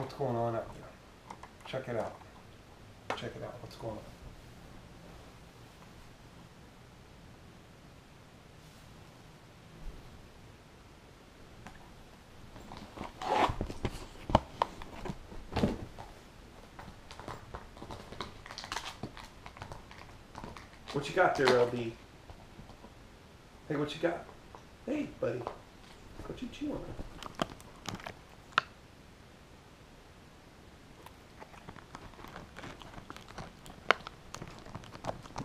What's going on out there? Check it out. Check it out. What's going on? What you got there, LB? Hey, what you got? Hey, buddy. What you chewing on?